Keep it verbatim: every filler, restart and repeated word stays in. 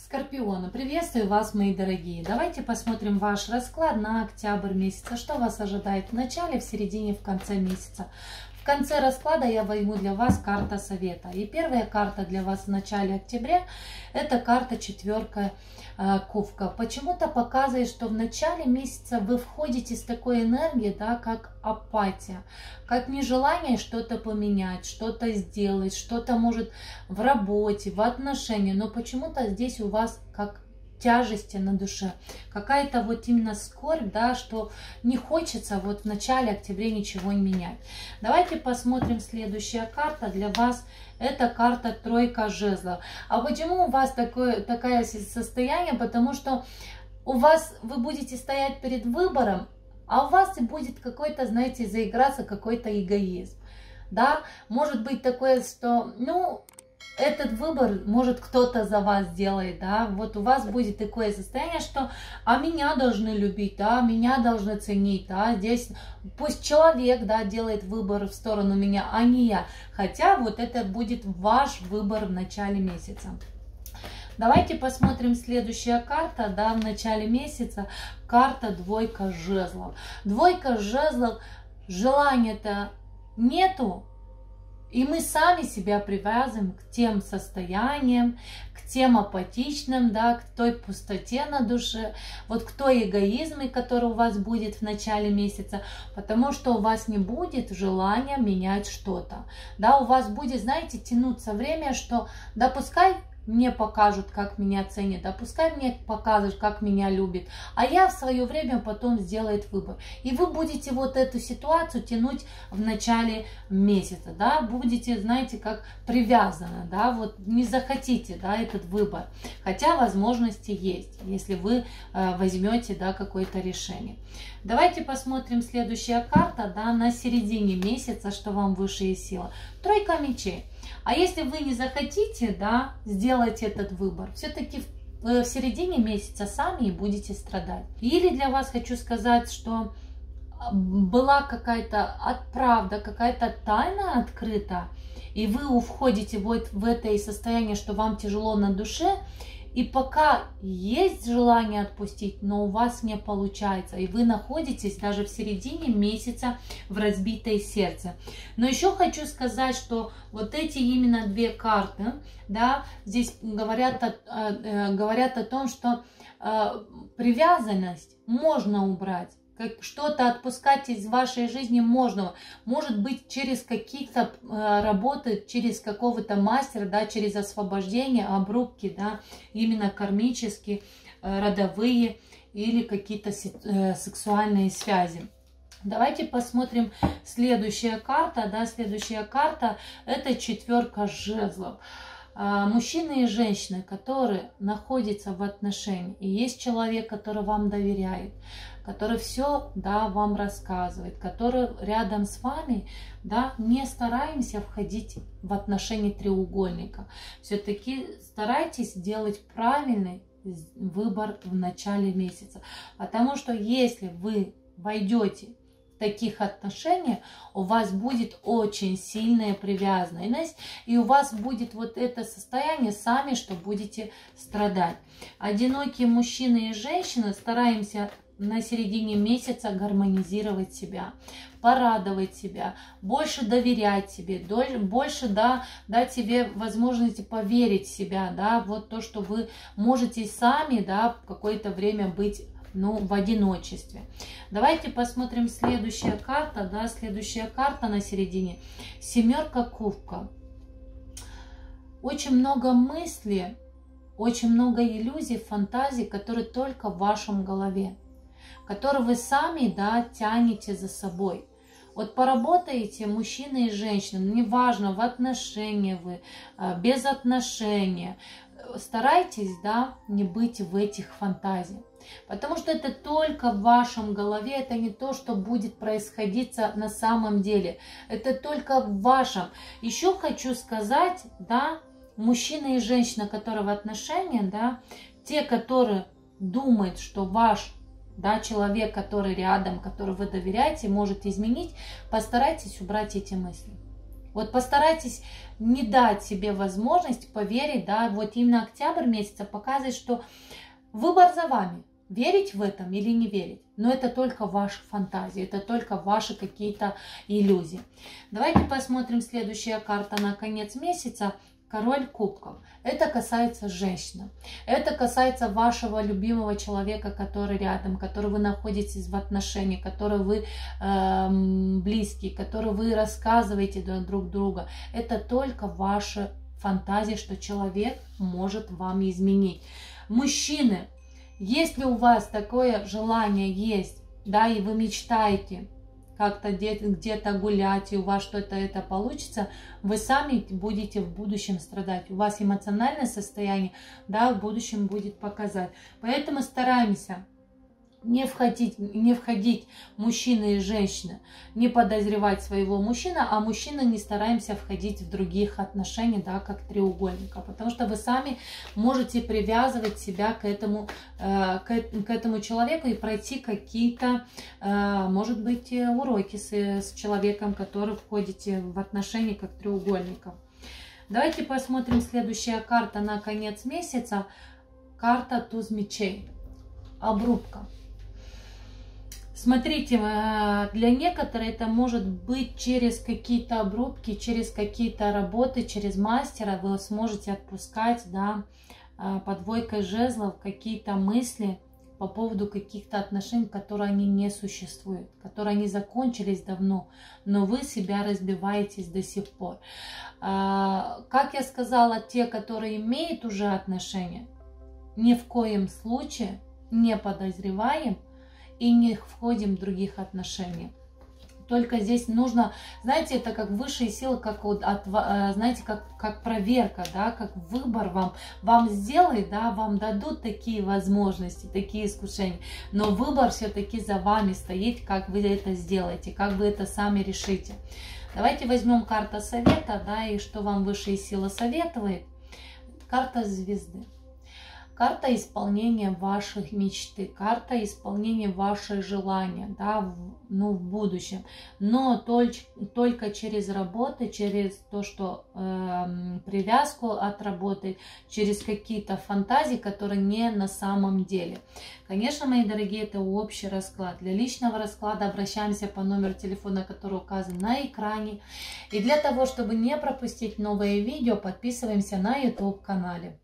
Скорпионы, приветствую вас, мои дорогие. Давайте посмотрим ваш расклад на октябрь месяца. Что вас ожидает в начале, в середине, в конце месяца. В конце расклада я возьму для вас карта совета. И первая карта для вас в начале октября – это карта четверка э, кубка. Почему-то показывает, что в начале месяца вы входите с такой энергией, да, как апатия, как нежелание что-то поменять, что-то сделать, что-то может в работе, в отношениях, но почему-то здесь у вас как тяжести на душе, какая-то вот именно скорбь, да, что не хочется вот в начале октября ничего не менять. Давайте посмотрим следующая карта для вас. Это карта тройка жезлов. А почему у вас такое, такое состояние? Потому что у вас вы будете стоять перед выбором, а у вас и будет какой-то, знаете, заиграться какой-то эгоизм. Да, может быть такое, что, ну, этот выбор, может, кто-то за вас сделает, да, вот у вас будет такое состояние, что, а меня должны любить, да, меня должны ценить, да, здесь пусть человек, да, делает выбор в сторону меня, а не я, хотя вот это будет ваш выбор в начале месяца. Давайте посмотрим следующая карта, да, в начале месяца, карта двойка жезлов. Двойка жезлов, желания-то нету, и мы сами себя привязываем к тем состояниям, к тем апатичным, да, к той пустоте на душе, вот к той эгоизме, который у вас будет в начале месяца, потому что у вас не будет желания менять что-то. Да, у вас будет, знаете, тянуться время, что да пускай мне покажут, как меня ценят, да пускай мне покажут, как меня любят, а я в свое время потом сделаю выбор. И вы будете вот эту ситуацию тянуть в начале месяца, да, будете, знаете, как привязаны, да, вот не захотите, да, этот выбор, хотя возможности есть, если вы э, возьмете, да, какое-то решение. Давайте посмотрим следующая карта, да, на середине месяца, что вам высшая сила. Тройка мечей. А если вы не захотите, да, сделать этот выбор, все-таки в, в середине месяца сами и будете страдать. Или для вас хочу сказать, что была какая-то отправда, какая-то тайна открыта, и вы входите вот в это состояние, что вам тяжело на душе, и пока есть желание отпустить, но у вас не получается, и вы находитесь даже в середине месяца в разбитое сердце. Но еще хочу сказать, что вот эти именно две карты, да, здесь говорят о, э, говорят о том, что э, привязанность можно убрать. Что-то отпускать из вашей жизни можно, может быть, через какие-то э, работы, через какого-то мастера, да, через освобождение, обрубки, да, именно кармические, э, родовые или какие-то э, сексуальные связи. Давайте посмотрим следующая карта, да, следующая карта это четверка жезлов. Мужчины и женщины, которые находятся в отношении, и есть человек, который вам доверяет, который все, да, вам рассказывает, который рядом с вами, да, не стараемся входить в отношения треугольника. Все-таки старайтесь сделать правильный выбор в начале месяца, потому что если вы войдете таких отношениях, у вас будет очень сильная привязанность, и у вас будет вот это состояние сами, что будете страдать. Одинокие мужчины и женщины стараемся на середине месяца гармонизировать себя, порадовать себя, больше доверять себе, больше, да, дать себе возможности поверить в себя, да, вот то, что вы можете сами, да, в какое-то время быть, ну, в одиночестве. Давайте посмотрим следующая карта, да, следующая карта на середине. Семерка кубков. Очень много мыслей, очень много иллюзий, фантазий, которые только в вашем голове, которые вы сами, да, тянете за собой. Вот поработаете, мужчины и женщины, неважно, в отношениях вы, без отношения, старайтесь, да, не быть в этих фантазиях. Потому что это только в вашем голове, это не то, что будет происходить на самом деле. Это только в вашем. Еще хочу сказать, да, мужчина и женщина, которые в отношениях, да, те, которые думают, что ваш, да, человек, который рядом, который вы доверяете, может изменить, постарайтесь убрать эти мысли. Вот постарайтесь не дать себе возможность поверить, да, вот именно октябрь месяца показывает, что выбор за вами. Верить в этом или не верить. Но это только ваши фантазии, это только ваши какие-то иллюзии. Давайте посмотрим следующая карта на конец месяца. Король кубков. Это касается женщины. Это касается вашего любимого человека, который рядом, который вы находитесь в отношениях, который вы э, близкие, который вы рассказываете друг другу. Это только ваши фантазии, что человек может вам изменить. Мужчины, если у вас такое желание есть, да, и вы мечтаете как-то где-то гулять, и у вас что-то это получится, вы сами будете в будущем страдать. У вас эмоциональное состояние, да, в будущем будет показать. Поэтому стараемся не входить, не входить мужчины и женщины, не подозревать своего мужчину, а мужчины не стараемся входить в других отношений, да, как треугольника, потому что вы сами можете привязывать себя к этому, э, к, к этому человеку и пройти какие-то, э, может быть, уроки с, с человеком, который входите в отношения как треугольников. Давайте посмотрим следующая карта на конец месяца. Карта туз мечей. Обрубка. Смотрите, для некоторых это может быть через какие-то обрубки, через какие-то работы, через мастера вы сможете отпускать, да, под двойкой жезлов какие-то мысли по поводу каких-то отношений, которые они не существуют, которые они закончились давно, но вы себя разбиваетесь до сих пор. Как я сказала, те, которые имеют уже отношения, ни в коем случае не подозреваем и не входим в других отношениях. Только здесь нужно, знаете, это как высшие силы, как вот от, знаете, как, как проверка, да, как выбор вам, вам сделают, да, вам дадут такие возможности, такие искушения, но выбор все-таки за вами стоит, как вы это сделаете, как вы это сами решите. Давайте возьмем карту совета, да, и что вам высшие силы советуют. Карта звезды. Карта исполнения ваших мечты, карта исполнения ваших желаний, да, в, ну, в будущем. Но только, только через работу, через то, что э, привязку от работы, через какие-то фантазии, которые не на самом деле. Конечно, мои дорогие, это общий расклад. Для личного расклада обращаемся по номеру телефона, который указан на экране. И для того, чтобы не пропустить новые видео, подписываемся на YouTube канале.